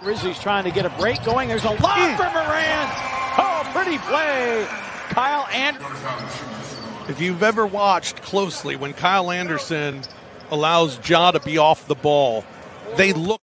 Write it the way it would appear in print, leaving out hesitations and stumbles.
Grizzlies trying to get a break going. There's a lob for Morant. Oh, pretty play. Kyle Anderson. If you've ever watched closely when Kyle Anderson allows Ja to be off the ball, they look